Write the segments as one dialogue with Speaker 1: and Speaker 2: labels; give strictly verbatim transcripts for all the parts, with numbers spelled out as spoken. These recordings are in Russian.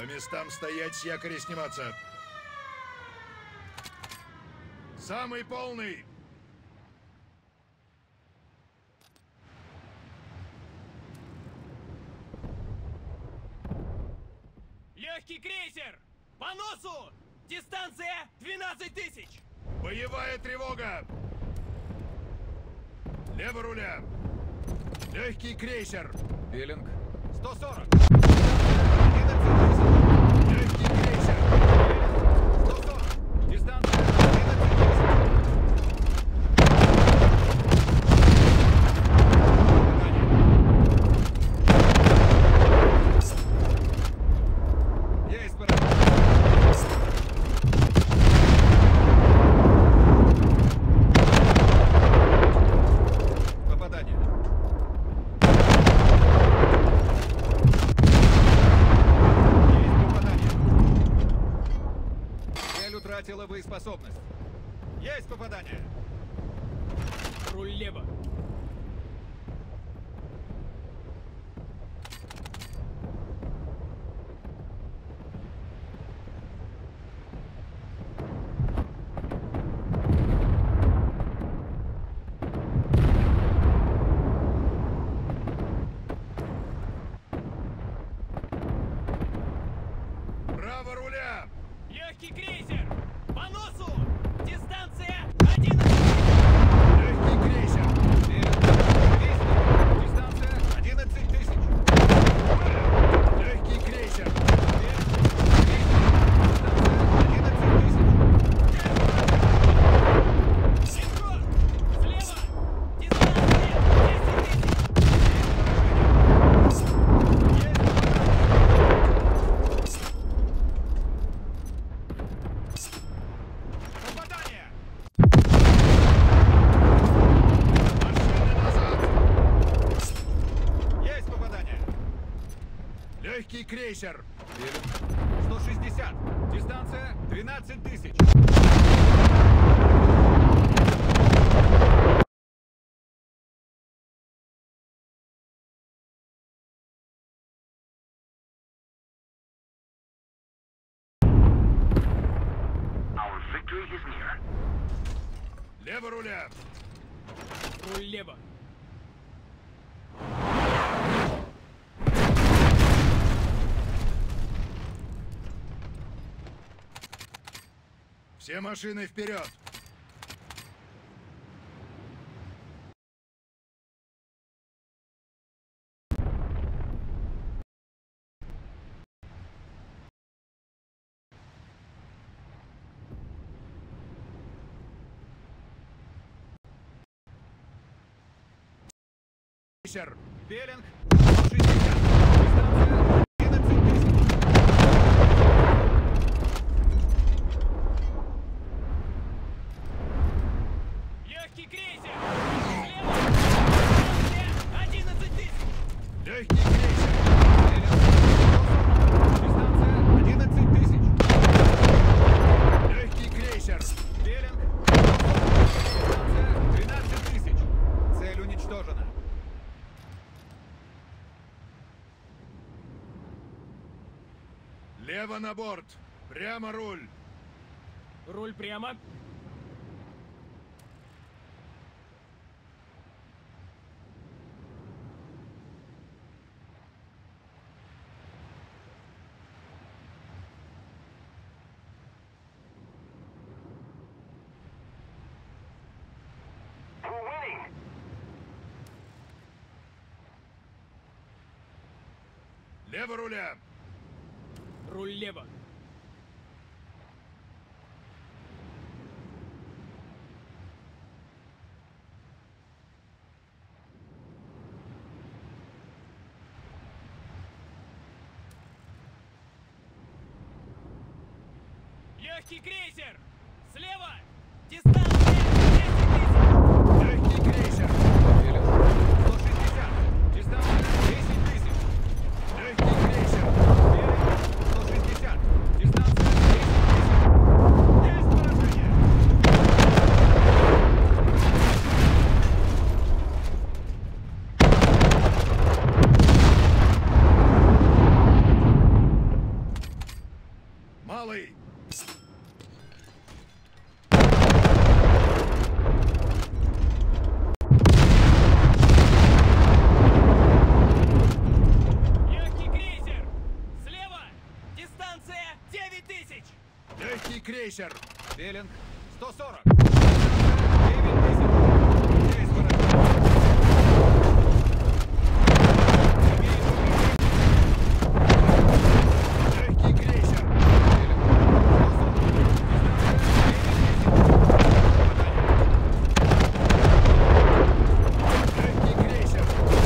Speaker 1: По местам стоять, с якоря сниматься. Самый полный.
Speaker 2: Легкий крейсер! По носу! Дистанция двенадцать тысяч!
Speaker 1: Боевая тревога! Лево руля! Легкий крейсер!
Speaker 3: Пелинг.
Speaker 2: сто сорок!
Speaker 1: Легкий крейсер!
Speaker 2: сто сорок! Дистанция одиннадцать тысяч! Есть пора! Попадание! Утратила боеспособность. Есть попадание. Руль лево.
Speaker 1: Право руля!
Speaker 2: Легкий крейсер! По носу! Дистанция одиннадцать!
Speaker 1: Легкий крейсер!
Speaker 2: Дистанция одиннадцать тысяч!
Speaker 1: Легкий крейсер!
Speaker 2: одиннадцать тысяч! Синхрон! Слева! Дистанция десять тысяч! Попадание!
Speaker 1: Машины назад!
Speaker 2: Есть попадание!
Speaker 1: Легкий крейсер!
Speaker 2: сто шестьдесят! Дистанция двенадцать тысяч!
Speaker 4: Our victory is near.
Speaker 1: Лево руля!
Speaker 2: Руль лево!
Speaker 1: Все машины вперед! Крейсер!
Speaker 2: Пелинг! сто шестьдесят! Дистанция одиннадцать тысяч! Легкий крейсер! Слева! Дистанция одиннадцать тысяч!
Speaker 1: Легкий крейсер!
Speaker 2: Дистанция одиннадцать тысяч!
Speaker 1: Легкий крейсер!
Speaker 2: Пелинг! Дистанция двенадцать тысяч! Цель уничтожена!
Speaker 1: Лево на борт! Прямо руль!
Speaker 2: Руль прямо!
Speaker 4: We're winning.
Speaker 1: Лево руля!
Speaker 2: Руль лево! Легкий крейсер! Слева! Дистанция десять тысяч!
Speaker 1: Легкий крейсер!
Speaker 2: сто шестьдесят! Дистанция десять тысяч!
Speaker 1: Легкий крейсер!
Speaker 2: сто шестьдесят! Дистанция десять тысяч! Есть поражение! Легкий крейсер! Слева! Дистанция девять тысяч!
Speaker 1: Легкий крейсер!
Speaker 2: Беллинг сто сорок! девять тысяч! Здесь враг!
Speaker 1: Легкий крейсер! Легкий крейсер!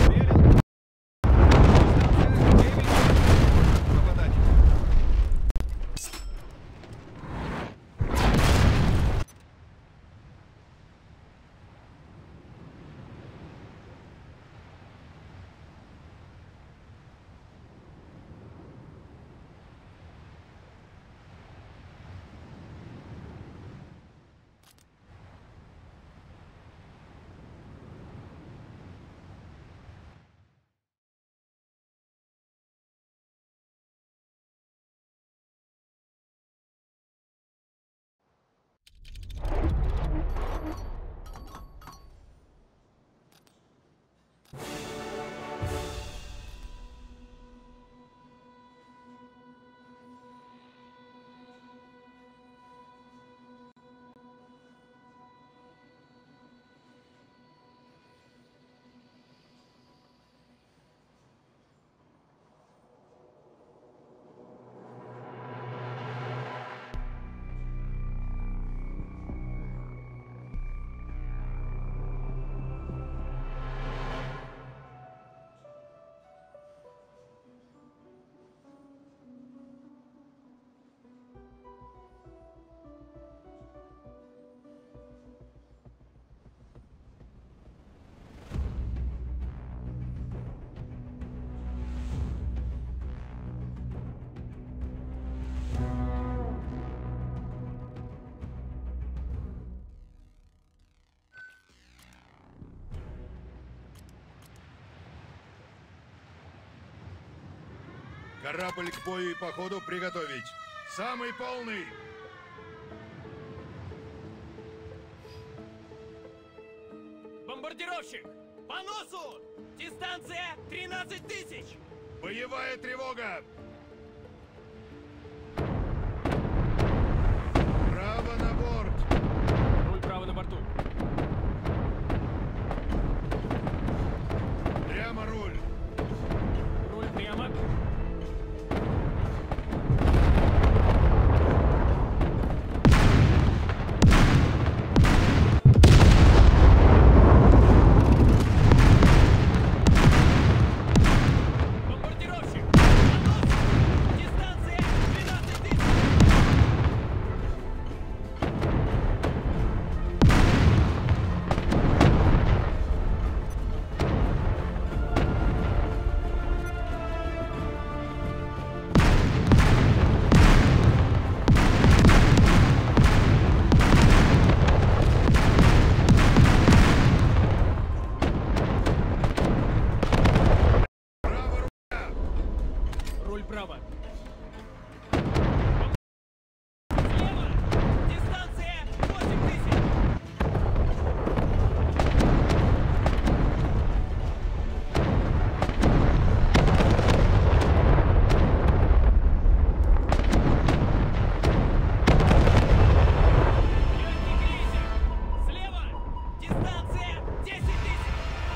Speaker 1: Корабль к бою и походу приготовить. Самый полный!
Speaker 2: Бомбардировщик! По носу! Дистанция тринадцать тысяч!
Speaker 1: Боевая тревога! Право на борт!
Speaker 2: Руль право на борту.
Speaker 1: Прямо руль!
Speaker 2: Руль прямо. Бомбардировщик! По носу! Дистанция двенадцать тысяч!
Speaker 1: Право руля!
Speaker 2: Руль право. Слева! Дистанция восемь тысяч! Легкий крейсер! Слева! Дистанция десять тысяч!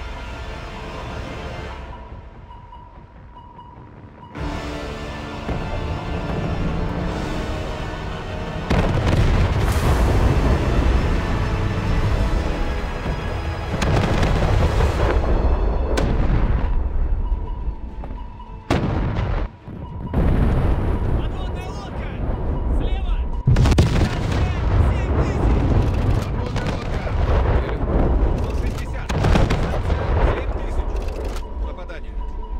Speaker 2: Подводная лодка! Слева! Дистанция семь тысяч!
Speaker 1: Подводная лодка!
Speaker 2: сто шестьдесят! семь тысяч! Попадание!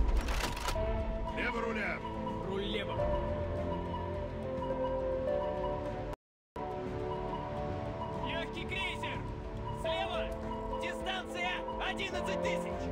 Speaker 1: Лево руля!
Speaker 2: Руль лево! Легкий крейсер! Слева! Дистанция одиннадцать тысяч!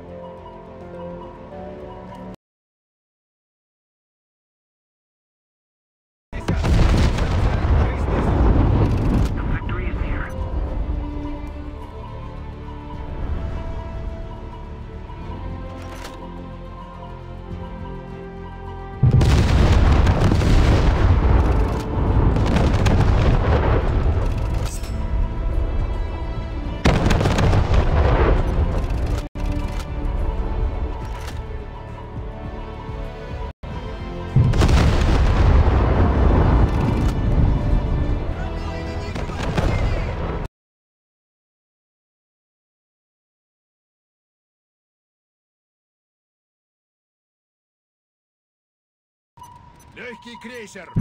Speaker 1: Легкий крейсер.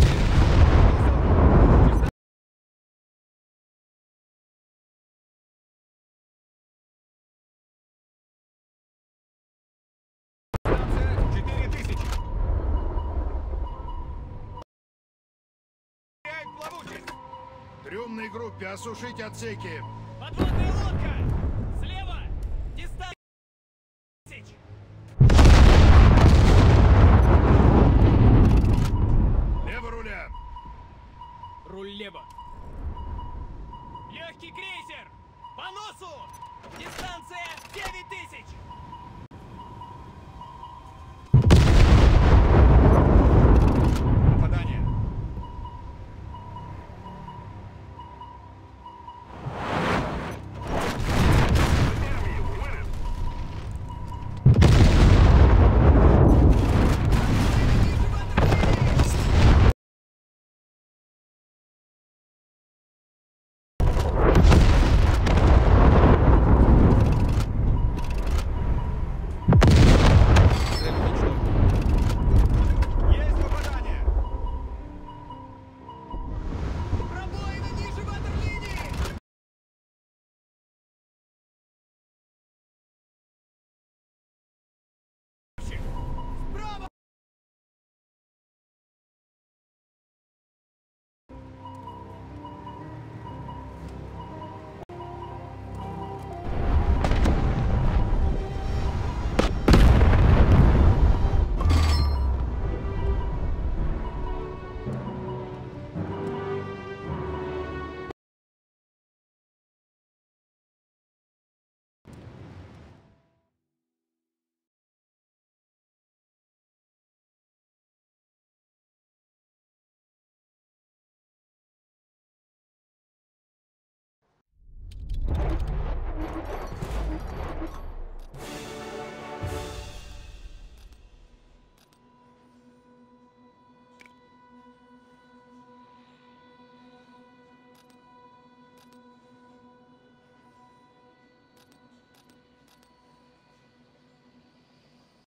Speaker 2: четыре тысячи. Плавучесть.
Speaker 1: Трюмной группе осушить отсеки.
Speaker 2: Подводная лодка. Слева. Дистанция. Тысяч.
Speaker 1: Лево руля.
Speaker 2: Руль лево. Легкий крейсер. По носу. Дистанция девять тысяч.